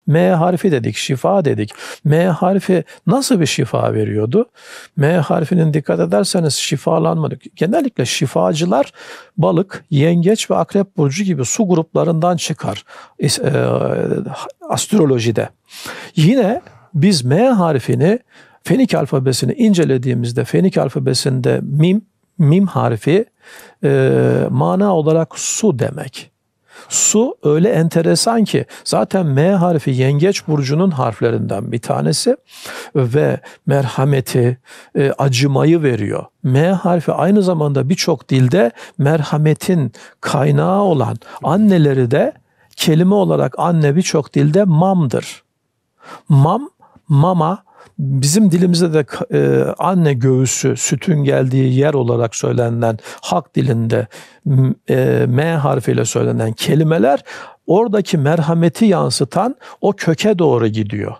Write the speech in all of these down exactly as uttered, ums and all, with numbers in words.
M harfi dedik, şifa dedik. M harfi nasıl bir şifa veriyordu? M harfinin dikkat ederseniz şifalanmadık. Genellikle şifacılar balık, yengeç ve akrep burcu gibi su gruplarından çıkar e, astrolojide. Yine biz M harfini, Fenik alfabesini incelediğimizde Fenik alfabesinde mim, mim harfi e, mana olarak su demek. Su öyle enteresan ki zaten M harfi yengeç burcunun harflerinden bir tanesi ve merhameti, e, acımayı veriyor. M harfi aynı zamanda birçok dilde merhametin kaynağı olan, anneleri de kelime olarak anne birçok dilde mamdır. Mam, mama bizim dilimizde de e, anne göğüsü, sütün geldiği yer olarak söylenen halk dilinde e, M harfiyle söylenen kelimeler oradaki merhameti yansıtan o köke doğru gidiyor.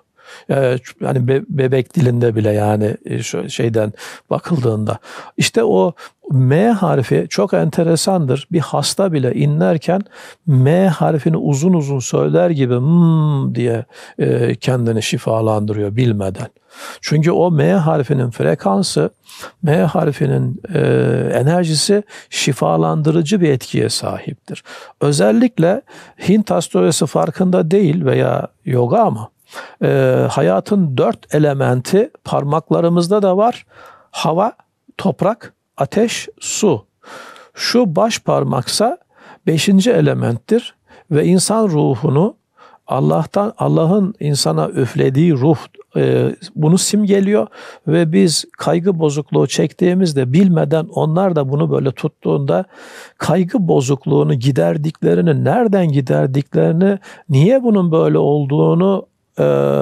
Yani be, bebek dilinde bile yani şeyden bakıldığında. İşte o M harfi çok enteresandır. Bir hasta bile inlerken M harfini uzun uzun söyler gibi hmm diye e, kendini şifalandırıyor bilmeden. Çünkü o M harfinin frekansı, M harfinin e, enerjisi şifalandırıcı bir etkiye sahiptir. Özellikle Hint astrolojisi farkında değil veya yoga ama e, hayatın dört elementi parmaklarımızda da var. Hava, toprak, ateş, su. Şu baş parmaksa beşinci elementtir ve insan ruhunu Allah'tan, Allah'ın insana üflediği ruh e, bunu simgeliyor ve biz kaygı bozukluğu çektiğimizde bilmeden onlar da bunu böyle tuttuğunda kaygı bozukluğunu giderdiklerini, nereden giderdiklerini, niye bunun böyle olduğunu e,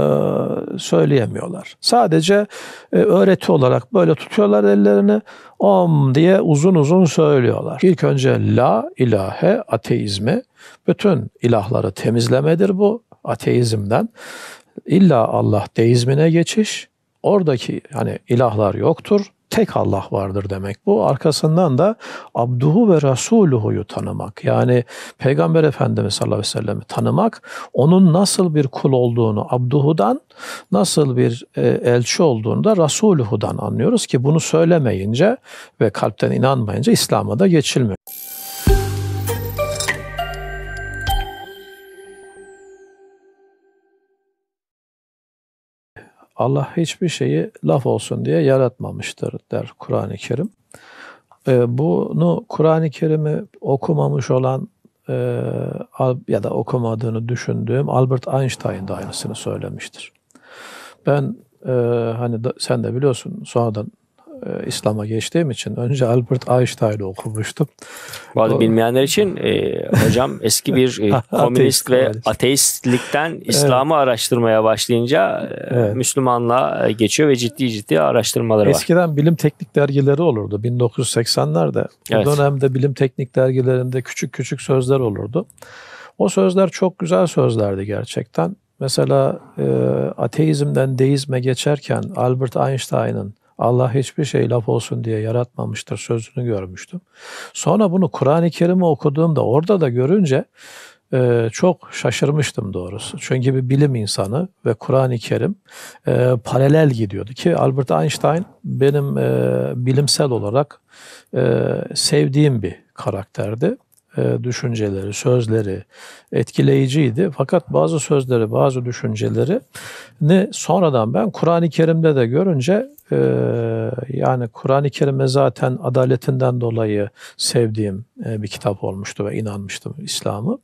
söyleyemiyorlar. Sadece e, öğreti olarak böyle tutuyorlar ellerini, om diye uzun uzun söylüyorlar. İlk önce la ilahe ateizmi, bütün ilahları temizlemedir bu ateizmden. İlla Allah deizmine geçiş. Oradaki hani ilahlar yoktur. Tek Allah vardır demek bu. Arkasından da abduhu ve rasuluhu'yu tanımak. Yani Peygamber Efendimiz sallallahu aleyhi ve sellem'i tanımak, onun nasıl bir kul olduğunu abduhudan, nasıl bir e, elçi olduğunu da rasuluhu'dan anlıyoruz ki bunu söylemeyince ve kalpten inanmayınca İslam'a da geçilmiyor. Allah hiçbir şeyi laf olsun diye yaratmamıştır der Kur'an-ı Kerim. E, bunu Kur'an-ı Kerim'i okumamış olan e, ya da okumadığını düşündüğüm Albert Einstein da aynısını söylemiştir. Ben e, hani da, sen de biliyorsun sonradan e, İslam'a geçtiğim için önce Albert Einstein'ı okumuştum. Bazı bilmeyenler için e, hocam eski bir e, komünist ve ateistlikten İslam'ı evet. araştırmaya başlayınca e, evet. Müslümanlığa geçiyor ve ciddi ciddi araştırmaları var. Eskiden bilim teknik dergileri olurdu bin dokuz yüz seksenlerde. Evet. O dönemde bilim teknik dergilerinde küçük küçük sözler olurdu. O sözler çok güzel sözlerdi gerçekten. Mesela e, ateizmden deizme geçerken Albert Einstein'ın Allah hiçbir şey laf olsun diye yaratmamıştır sözünü görmüştüm. Sonra bunu Kur'an-ı Kerim'i okuduğumda orada da görünce e, çok şaşırmıştım doğrusu. Çünkü bir bilim insanı ve Kur'an-ı Kerim e, paralel gidiyordu ki Albert Einstein benim e, bilimsel olarak e, sevdiğim bir karakterdi. Düşünceleri, sözleri etkileyiciydi. Fakat bazı sözleri, bazı düşünceleri ne sonradan ben Kur'an-ı Kerim'de de görünce e, yani Kur'an-ı Kerim'e zaten adaletinden dolayı sevdiğim e, bir kitap olmuştu ve inanmıştım İslam'ı.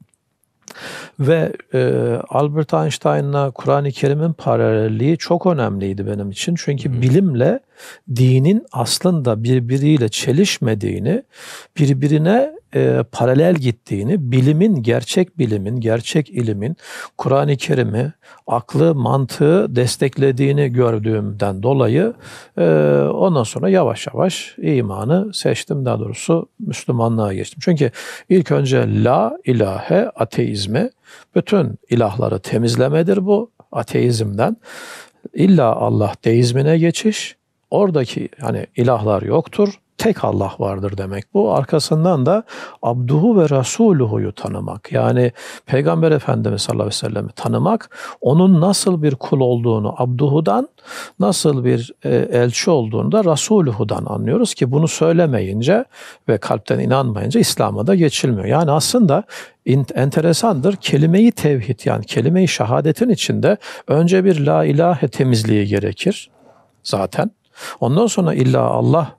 Ve e, Albert Einstein'la Kur'an-ı Kerim'in paralelliği çok önemliydi benim için. Çünkü hmm. bilimle dinin aslında birbiriyle çelişmediğini, birbirine e, paralel gittiğini, bilimin, gerçek bilimin, gerçek ilimin Kur'an-ı Kerim'i, aklı, mantığı desteklediğini gördüğümden dolayı e, ondan sonra yavaş yavaş imanı seçtim. Daha doğrusu Müslümanlığa geçtim. Çünkü ilk önce la ilahe ateizmi, bütün ilahları temizlemedir bu ateizmden. İlla Allah deizmine geçiş. Oradaki hani ilahlar yoktur. tek Allah vardır demek. Bu arkasından da abduhu ve rasuluhu'yu tanımak. Yani Peygamber Efendimiz sallallahu aleyhi ve sellem'i tanımak, onun nasıl bir kul olduğunu abduhudan, nasıl bir e, elçi olduğunu da rasuluhu'dan anlıyoruz ki bunu söylemeyince ve kalpten inanmayınca İslam'a da geçilmiyor. Yani aslında enteresandır. Kelime-i tevhid, yani kelime-i şehadetin içinde önce bir la ilahe temizliği gerekir zaten. Ondan sonra illa Allah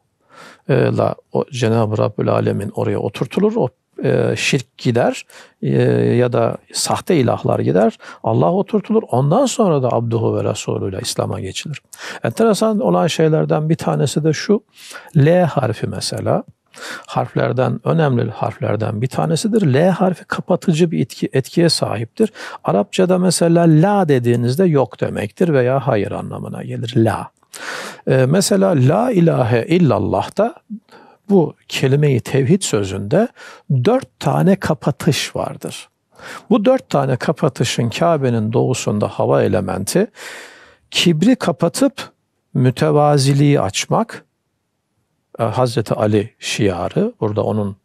la o Cenab-ı Rabbül Alemin oraya oturtulur. O e, şirk gider e, ya da sahte ilahlar gider. Allah oturtulur. Ondan sonra da abduhu ve rasulüyle İslam'a geçilir. Enteresan olan şeylerden bir tanesi de şu. L harfi mesela. Harflerden, önemli harflerden bir tanesidir. L harfi kapatıcı bir etki, etkiye sahiptir. Arapçada mesela la dediğinizde yok demektir veya hayır anlamına gelir. La. Ee, mesela la ilahe illallah'ta, bu kelime-i tevhid sözünde dört tane kapatış vardır. Bu dört tane kapatışın Kabe'nin doğusunda hava elementi, kibri kapatıp mütevaziliği açmak, Hazreti Ali şiarı, burada onun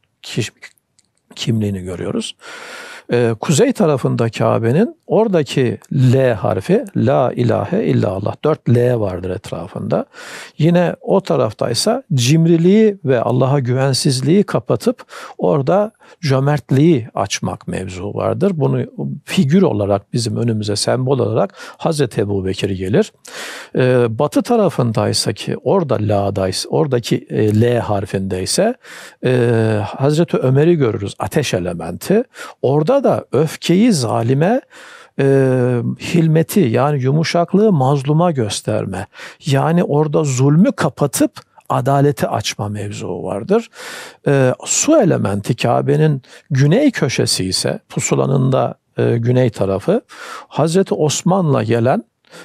kimliğini görüyoruz. Ee, kuzey tarafında Kabe'nin oradaki L harfi, la ilahe illallah, dört L vardır etrafında. Yine o taraftaysa cimriliği ve Allah'a güvensizliği kapatıp orada cömertliği açmak mevzu vardır. Bunu figür olarak bizim önümüze sembol olarak Hazreti Ebu Bekir gelir. Ee, batı tarafındaysa ki orada la'daysa, oradaki e, L harfindeyse e, Hazreti Ömer'i görürüz, ateş elementi. Orada da öfkeyi zalime, e, hilmeti yani yumuşaklığı mazluma gösterme. Yani orada zulmü kapatıp adaleti açma mevzu vardır. E, su elementi Kabe'nin güney köşesi ise, pusulanın da e, güney tarafı, Hazreti Osman'la gelen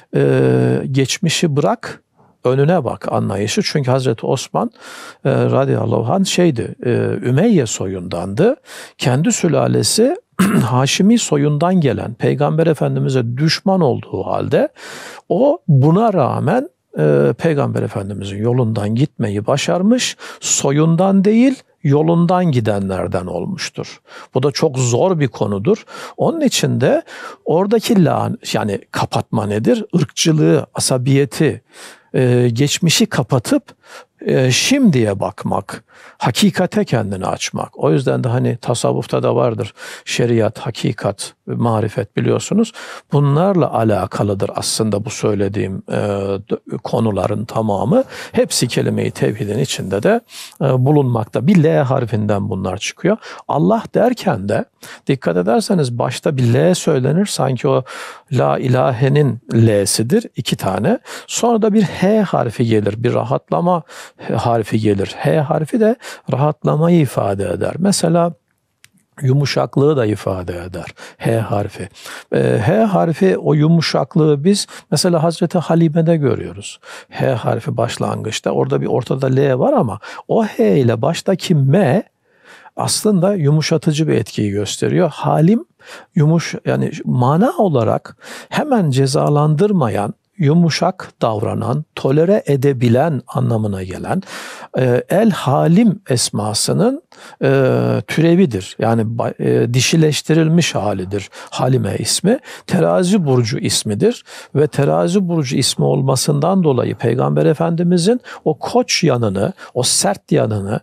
e, geçmişi bırak, önüne bak anlayışı. Çünkü Hazreti Osman e, radıyallahu anh şeydi, e, Ümeyye soyundandı. Kendi sülalesi Haşimi soyundan gelen, Peygamber Efendimiz'e düşman olduğu halde o buna rağmen e, Peygamber Efendimiz'in yolundan gitmeyi başarmış, soyundan değil yolundan gidenlerden olmuştur. Bu da çok zor bir konudur. Onun için de oradaki lan, yani kapatma nedir? Irkçılığı, asabiyeti, e, geçmişi kapatıp e, şimdiye bakmak, hakikate kendini açmak. O yüzden de hani tasavvufta da vardır şeriat, hakikat, marifet, biliyorsunuz. Bunlarla alakalıdır aslında bu söylediğim e, konuların tamamı. Hepsi kelime-i tevhidin içinde de e, bulunmakta. Bir L harfinden bunlar çıkıyor. Allah derken de dikkat ederseniz başta bir L söylenir. Sanki o la ilahenin L'sidir. iki tane. Sonra da bir H harfi gelir. Bir rahatlama harfi gelir. H harfi de rahatlamayı ifade eder. Mesela yumuşaklığı da ifade eder H harfi. Ee, H harfi, o yumuşaklığı biz mesela Hazreti Halime'de görüyoruz. H harfi başlangıçta, orada bir ortada L var ama o H ile baştaki M aslında yumuşatıcı bir etkiyi gösteriyor. Halim yumuş, yani mana olarak hemen cezalandırmayan, yumuşak davranan, tolere edebilen anlamına gelen e, El Halim esmasının e, türevidir. Yani e, dişileştirilmiş halidir Halime ismi. Terazi burcu ismidir ve terazi burcu ismi olmasından dolayı Peygamber Efendimizin o koç yanını, o sert yanını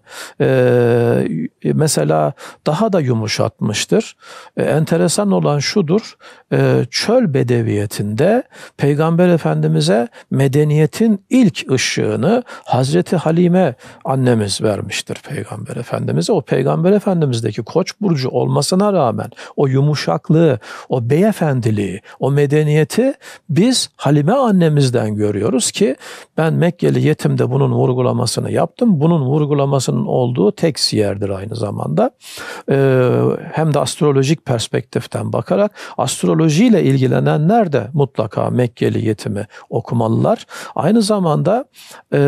e, mesela daha da yumuşatmıştır. E, enteresan olan şudur, e, çöl bedeviyetinde Peygamber Efendimiz'e medeniyetin ilk ışığını Hazreti Halime annemiz vermiştir Peygamber Efendimiz'e. O Peygamber Efendimiz'deki Koç burcu olmasına rağmen o yumuşaklığı, o beyefendiliği, o medeniyeti biz Halime annemizden görüyoruz ki ben Mekkeli Yetim'de bunun vurgulamasını yaptım. Bunun vurgulamasının olduğu tek yerdir aynı zamanda. Ee, hem de astrolojik perspektiften bakarak astrolojiyle ilgilenenler de mutlaka Mekkeli Yetim'i okumalılar. Aynı zamanda e,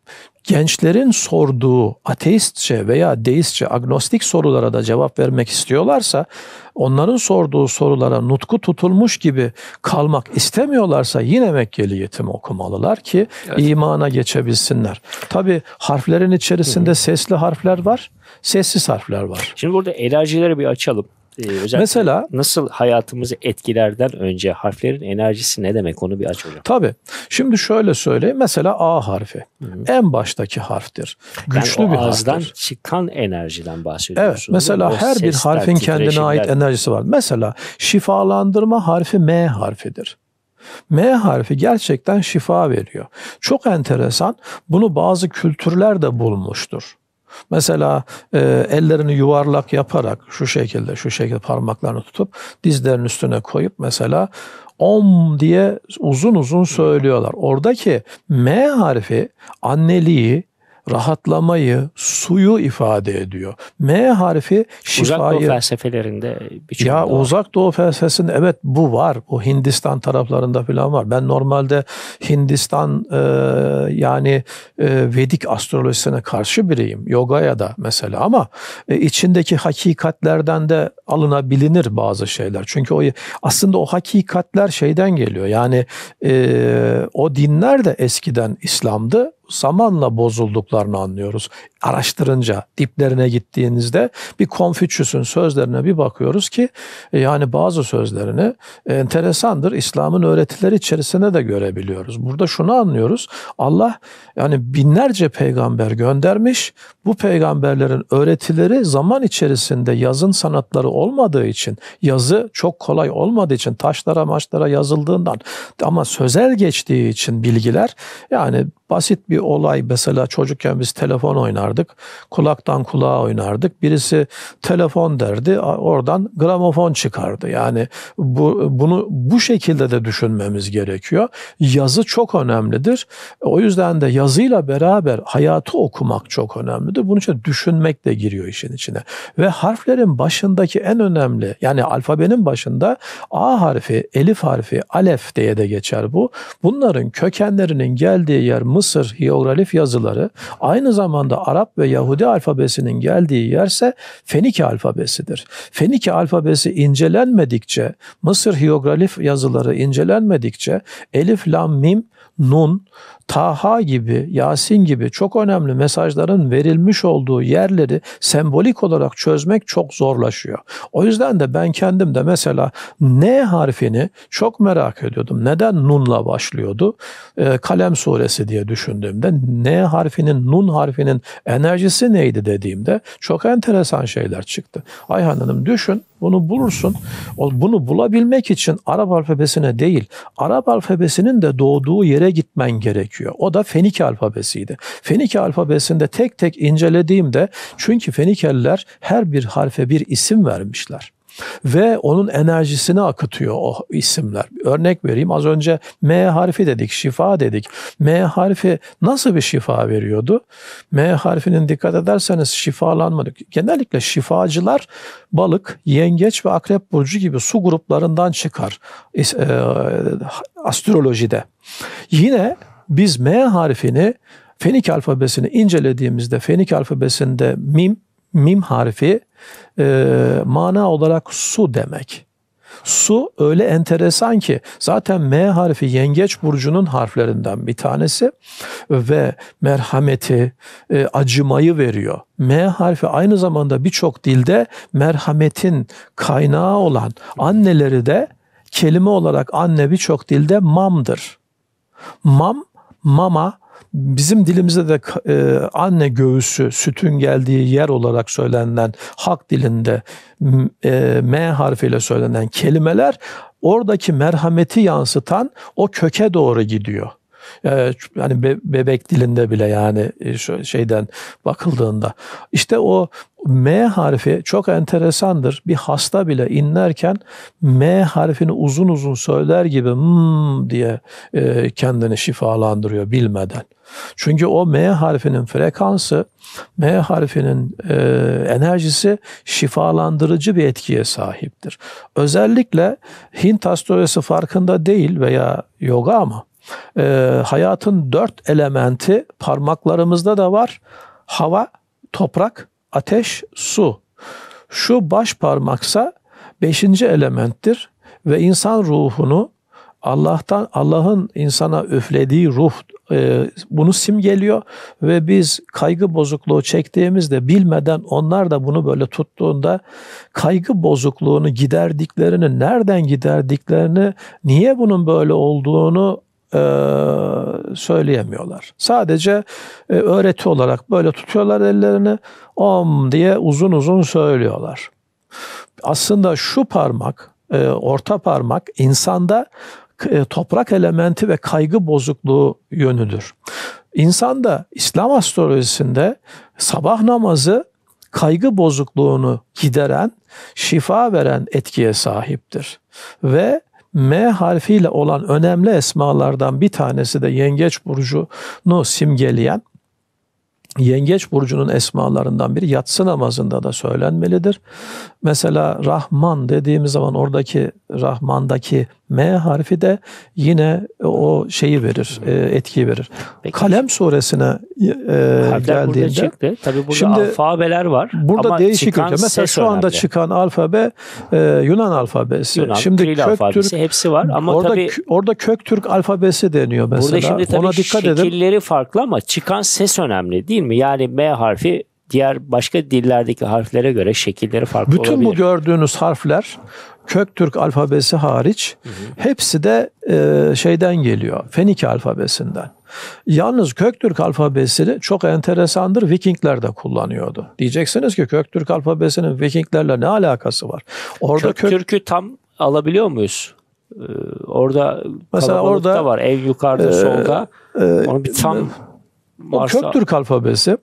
gençlerin sorduğu ateistçe veya deistçe, agnostik sorulara da cevap vermek istiyorlarsa, onların sorduğu sorulara nutku tutulmuş gibi kalmak istemiyorlarsa yine Mekkeli Yetim okumalılar ki evet. imana geçebilsinler. Tabii harflerin içerisinde Hı-hı. sesli harfler var, sessiz harfler var. Şimdi burada enerjileri bir açalım. Ee, özellikle mesela nasıl hayatımızı etkilerden önce harflerin enerjisi ne demek, onu bir aç hocam. Tabii. Şimdi şöyle söyleyeyim. Mesela A harfi Hı-hı. en baştaki harftir. Güçlü yani bir ağızdan harftir. çıkan enerjiden bahsediyorsunuz. Evet. Mesela o her bir harfin kendine ait enerjisi var. Mesela şifalandırma harfi M harfidir. M harfi gerçekten şifa veriyor. Çok enteresan. Bunu bazı kültürler de bulmuştur. Mesela e, ellerini yuvarlak yaparak şu şekilde şu şekilde parmaklarını tutup dizlerinin üstüne koyup mesela Om diye uzun uzun söylüyorlar. Oradaki M harfi anneliği, rahatlamayı, suyu ifade ediyor. M harfi şifayı. Uzak Doğu felsefelerinde birçok Ya var. Uzak Doğu felsefesinde evet bu var. Bu Hindistan taraflarında falan var. Ben normalde Hindistan e, yani e, Vedik astrolojisine karşı biriyim. Yogaya da mesela ama e, içindeki hakikatlerden de alınabilir bazı şeyler. Çünkü o aslında o hakikatler şeyden geliyor. Yani e, o dinler de eskiden İslam'dı. Zamanla bozulduklarını anlıyoruz. Araştırınca, diplerine gittiğinizde bir Konfüçyüs'ün sözlerine bir bakıyoruz ki yani bazı sözlerini enteresandır. İslam'ın öğretileri içerisinde de görebiliyoruz. Burada şunu anlıyoruz. Allah yani binlerce peygamber göndermiş. Bu peygamberlerin öğretileri zaman içerisinde yazın sanatları olmadığı için, yazı çok kolay olmadığı için, taşlara maçlara yazıldığından ama sözel geçtiği için bilgiler yani basit bir olay. Mesela çocukken biz telefon oynardık. Kulaktan kulağa oynardık. Birisi telefon derdi. Oradan gramofon çıkardı. Yani bu, bunu bu şekilde de düşünmemiz gerekiyor. Yazı çok önemlidir. O yüzden de yazıyla beraber hayatı okumak çok önemlidir. Bunun için düşünmek de giriyor işin içine. Ve harflerin başındaki en önemli, yani alfabenin başında A harfi, elif harfi, alef diye de geçer bu. Bunların kökenlerinin geldiği yer Mısır hiyeroglif yazıları, aynı zamanda Arap ve Yahudi alfabesinin geldiği yerse Fenike alfabesidir. Fenike alfabesi incelenmedikçe, Mısır hiyeroglif yazıları incelenmedikçe elif, lam, mim, nun, Taha gibi, Yasin gibi çok önemli mesajların verilmiş olduğu yerleri sembolik olarak çözmek çok zorlaşıyor. O yüzden de ben kendim de mesela N harfini çok merak ediyordum. Neden Nun'la başlıyordu? Ee, Kalem suresi diye düşündüğümde N harfinin, Nun harfinin enerjisi neydi dediğimde çok enteresan şeyler çıktı. Ayhan Hanım düşün, bunu bulursun. Bunu bulabilmek için Arap alfabesine değil, Arap alfabesinin de doğduğu yere gitmen gerekiyor. O da Fenike alfabesiydi. Fenike alfabesinde tek tek incelediğimde, çünkü Fenikeliler her bir harfe bir isim vermişler. Ve onun enerjisini akıtıyor o isimler. Örnek vereyim, az önce M harfi dedik, şifa dedik. M harfi nasıl bir şifa veriyordu? M harfinin dikkat ederseniz şifalanmadık. Genellikle şifacılar balık, yengeç ve akrep burcu gibi su gruplarından çıkar e, astrolojide. Yine biz M harfini, Fenike alfabesini incelediğimizde Fenike alfabesinde mim, mim harfi e, mana olarak su demek. Su öyle enteresan ki zaten M harfi yengeç burcunun harflerinden bir tanesi ve merhameti, e, acımayı veriyor. M harfi aynı zamanda birçok dilde merhametin kaynağı olan, anneleri de kelime olarak anne birçok dilde mamdır. Mam, mama bizim dilimizde de e, anne göğüsü, sütün geldiği yer olarak söylenen halk dilinde e, M harfiyle söylenen kelimeler oradaki merhameti yansıtan o köke doğru gidiyor. Yani be, bebek dilinde bile, yani şeyden bakıldığında. İşte o M harfi çok enteresandır. Bir hasta bile inlerken M harfini uzun uzun söyler gibi hmm diye e, kendini şifalandırıyor bilmeden. Çünkü o M harfinin frekansı, M harfinin e, enerjisi şifalandırıcı bir etkiye sahiptir. Özellikle Hint astrolojisi farkında değil veya yoga ama e, hayatın dört elementi parmaklarımızda da var. Hava, toprak, ateş, su. Şu baş parmaksa beşinci elementtir ve insan ruhunu Allah'tan, Allah'ın insana üflediği ruh e, bunu simgeliyor ve biz kaygı bozukluğu çektiğimizde bilmeden onlar da bunu böyle tuttuğunda kaygı bozukluğunu giderdiklerini, nereden giderdiklerini, niye bunun böyle olduğunu e, söyleyemiyorlar. Sadece e, öğreti olarak böyle tutuyorlar ellerini, om diye uzun uzun söylüyorlar. Aslında şu parmak, e, orta parmak insanda toprak elementi ve kaygı bozukluğu yönüdür. İnsanda İslam astrolojisinde sabah namazı kaygı bozukluğunu gideren, şifa veren etkiye sahiptir. Ve M harfiyle olan önemli esmalardan bir tanesi de Yengeç burcunu simgeleyen, Yengeç burcunun esmalarından biri yatsı namazında da söylenmelidir. Mesela Rahman dediğimiz zaman oradaki Rahman'daki M harfi de yine o şeyi verir, etkiyi verir. Peki. Kalem suresine e, geldiğinde çıktı. Tabii burada şimdi, alfabeler var. Burada ama değişik ülke. Mesela şu anda önemli. Çıkan alfabe e, Yunan alfabesi. Yunan, şimdi Kiril alfabesi hepsi var ama orada, tabii orada Köktürk alfabesi deniyor mesela. Burada şimdi tabii ona dikkat şekilleri edin. farklı ama çıkan ses önemli değil mi? Yani M harfi diğer başka dillerdeki harflere göre şekilleri farklı Bütün olabilir. bu gördüğünüz harfler Köktürk alfabesi hariç hı hı. hepsi de e, şeyden geliyor. Fenike alfabesinden. Yalnız Köktürk alfabesi çok enteresandır. Vikingler de kullanıyordu. Diyeceksiniz ki Köktürk alfabesinin Vikinglerle ne alakası var? Orada Köktürk'ü Kök... tam alabiliyor muyuz? Ee, orada mesela orada var. Ev yukarıda e, solda. E, Onu bir tam e, varsa... Köktürk alfabesi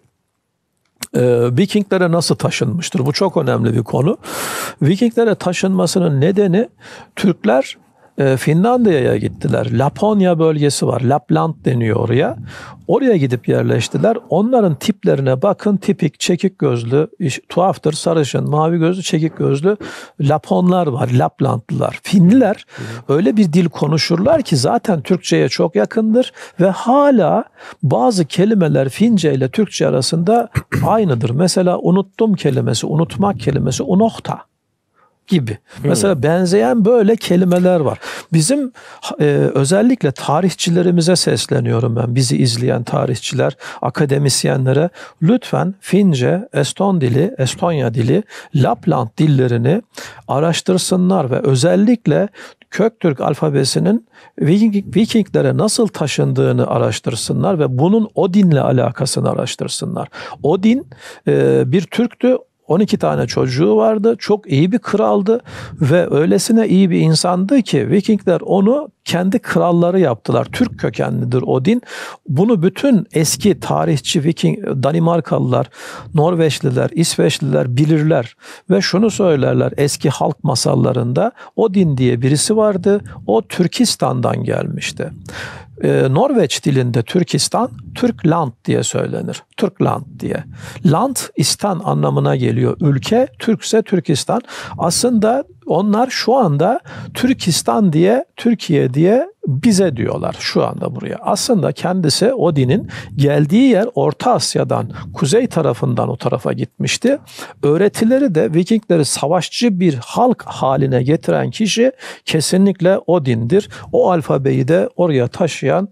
Ee, Vikinglere nasıl taşınmıştır? Bu çok önemli bir konu. Vikinglere taşınmasının nedeni Türkler e, Finlandiya'ya gittiler. Laponya bölgesi var. Lapland deniyor oraya. Oraya gidip yerleştiler. Onların tiplerine bakın. Tipik, çekik gözlü, iş, tuhaftır, sarışın, mavi gözlü, çekik gözlü Laponlar var. Laplandlılar. Finliler öyle bir dil konuşurlar ki zaten Türkçe'ye çok yakındır ve hala bazı kelimeler Fince ile Türkçe arasında aynıdır. Mesela unuttum kelimesi, unutmak kelimesi unohta gibi. Hmm. Mesela benzeyen böyle kelimeler var. Bizim e, özellikle tarihçilerimize sesleniyorum ben. Bizi izleyen tarihçiler, akademisyenlere lütfen Fince, Eston dili, Estonya dili, Lapland dillerini araştırsınlar ve özellikle Köktürk alfabesinin Viking, Vikinglere nasıl taşındığını araştırsınlar ve bunun Odin'le alakasını araştırsınlar. Odin e, bir Türktü. on iki tane çocuğu vardı. Çok iyi bir kraldı ve öylesine iyi bir insandı ki Vikingler onu kendi kralları yaptılar. Türk kökenlidir Odin. Bunu bütün eski tarihçi Viking, Danimarkalılar, Norveçliler, İsveçliler bilirler ve şunu söylerler eski halk masallarında Odin diye birisi vardı. O Türkistan'dan gelmişti. Ee, Norveç dilinde Türkistan, Türkland diye söylenir. Türkland diye. Land, istan anlamına geliyor. Ülke, Türkse Türkistan. Aslında onlar şu anda Türkistan diye, Türkiye diye bize diyorlar şu anda buraya. Aslında kendisi Odin'in geldiği yer Orta Asya'dan, kuzey tarafından o tarafa gitmişti. Öğretileri de Vikingleri savaşçı bir halk haline getiren kişi kesinlikle Odin'dir. O alfabeyi de oraya taşıyan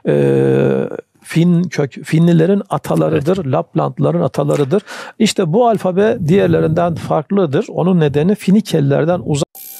e, Fin kök, Finlilerin atalarıdır, evet. Laplandlıların atalarıdır. İşte bu alfabe diğerlerinden farklıdır. Onun nedeni Finikelilerden uzak.